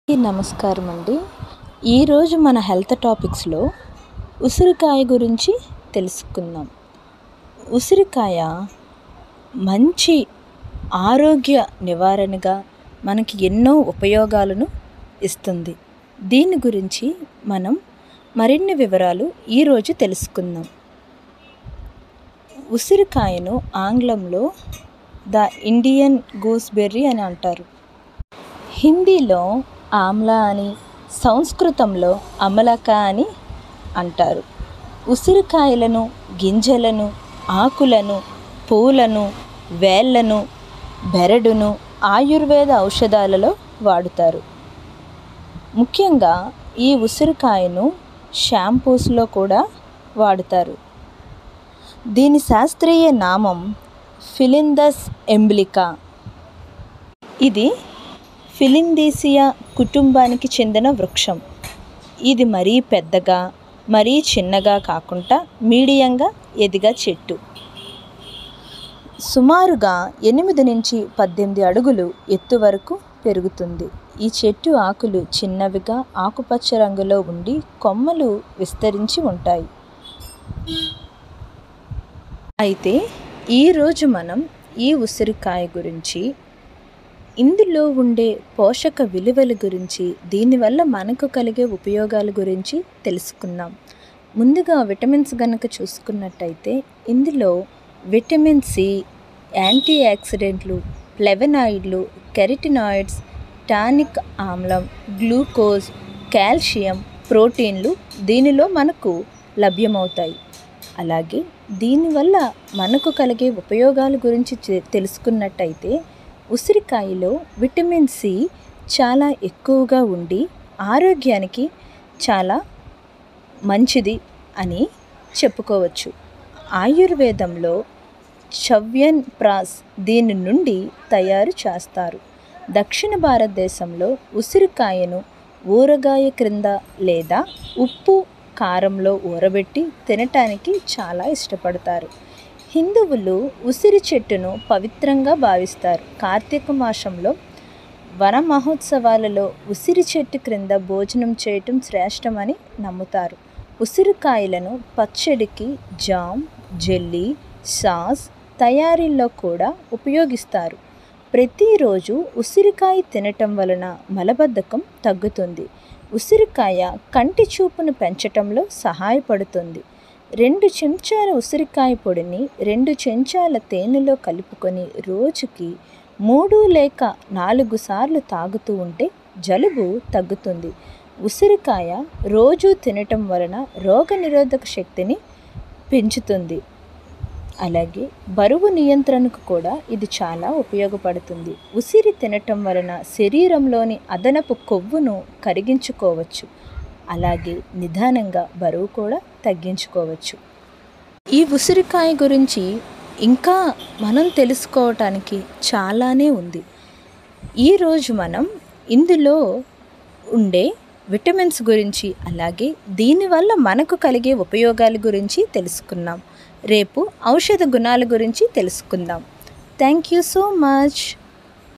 నమస్కారం అండి. ఈరోజు మన హెల్త్ టాపిక్స్లో ఉసిరికాయ గురించి తెలుసుకుందాం. ఉసిరికాయ మంచి ఆరోగ్య నివారణగా మనకి ఎన్నో ఉపయోగాలను ఇస్తుంది. దీని గురించి మనం మరిన్ని వివరాలు ఈరోజు తెలుసుకుందాం. ఉసిరికాయను ఆంగ్లంలో ద ఇండియన్ గూస్బెర్రీ అని అంటారు. హిందీలో ఆమ్లా అని, సంస్కృతంలో అమలక అని అంటారు. ఉసిరికాయలను, గింజలను, ఆకులను, పూలను, వేళ్ళను, బెరడును ఆయుర్వేద ఔషధాలలో వాడుతారు. ముఖ్యంగా ఈ ఉసిరికాయను షాంపూస్లో కూడా వాడుతారు. దీని శాస్త్రీయ నామం ఫిలిందస్ ఇంబ్లికా. ఇది ఫిలిందేసియా కుటుంబానికి చెందిన వృక్షం. ఇది మరీ పెద్దగా, మరీ చిన్నగా కాకుండా మీడియంగా ఎదిగే చెట్టు. సుమారుగా 8 నుంచి 18 అడుగులు ఎత్తు వరకు పెరుగుతుంది. ఈ చెట్టు ఆకులు చిన్నవిగా ఆకుపచ్చ రంగులో ఉండి కొమ్మలు విస్తరించి ఉంటాయి. అయితే ఈరోజు మనం ఈ ఉసిరికాయ గురించి, ఇందులో ఉండే పోషక విలువల గురించి, దీనివల్ల మనకు కలిగే ఉపయోగాల గురించి తెలుసుకుందాం. ముందుగా విటమిన్స్ కనుక చూసుకున్నట్టయితే ఇందులో విటమిన్ సి, యాంటీ ఆక్సిడెంట్లు, ఫ్లేవనాయిడ్లు, కెరటినాయిడ్స్, టానిక్ ఆమ్లం, గ్లూకోజ్, కాల్షియం, ప్రోటీన్లు దీనిలో మనకు లభ్యమవుతాయి. అలాగే దీనివల్ల మనకు కలిగే ఉపయోగాల గురించి తెలుసుకున్నట్టయితే ఉసిరికాయలో విటమిన్ సి చాలా ఎక్కువగా ఉండి ఆరోగ్యానికి చాలా మంచిది అని చెప్పుకోవచ్చు. ఆయుర్వేదంలో చవ్యన్ ప్రాస్ దీని నుండి తయారు చేస్తారు. దక్షిణ భారతదేశంలో ఉసిరికాయను ఊరగాయ క్రింద లేదా ఉప్పు, కారంలో ఊరబెట్టి తినటానికి చాలా ఇష్టపడతారు. హిందువులు ఉసిరి చెట్టును పవిత్రంగా భావిస్తారు. కార్తీక మాసంలో వన మహోత్సవాలలో ఉసిరి చెట్టు క్రింద భోజనం చేయటం శ్రేష్టమని నమ్ముతారు. ఉసిరికాయలను పచ్చడికి, జామ్, జెల్లీ, సాస్ తయారీలో కూడా ఉపయోగిస్తారు. ప్రతిరోజు ఉసిరికాయ తినటం వలన మలబద్ధకం తగ్గుతుంది. ఉసిరికాయ కంటి చూపును పెంచటంలో సహాయపడుతుంది. 2 చెంచాల ఉసిరికాయ పొడిని 2 చెంచాల తేనెలో కలుపుకొని రోజుకి 3 లేక 4 సార్లు తాగుతూ ఉంటే జలుబు తగ్గుతుంది. ఉసిరికాయ రోజు తినటం వలన రోగనిరోధక శక్తిని పెంచుతుంది. అలాగే బరువు నియంత్రణకు కూడా ఇది చాలా ఉపయోగపడుతుంది. ఉసిరి తినటం వలన శరీరంలోని అదనపు కొవ్వును కరిగించుకోవచ్చు. అలాగే నిదానంగా బరువు కూడా తగ్గించుకోవచ్చు. ఈ ఉసిరికాయ గురించి ఇంకా మనం తెలుసుకోవటానికి చాలానే ఉంది. ఈరోజు మనం ఇందులో ఉండే విటమిన్స్ గురించి, అలాగే దీనివల్ల మనకు కలిగే ఉపయోగాల గురించి తెలుసుకున్నాం. రేపు ఔషధ గుణాల గురించి తెలుసుకుందాం. Thank you so much.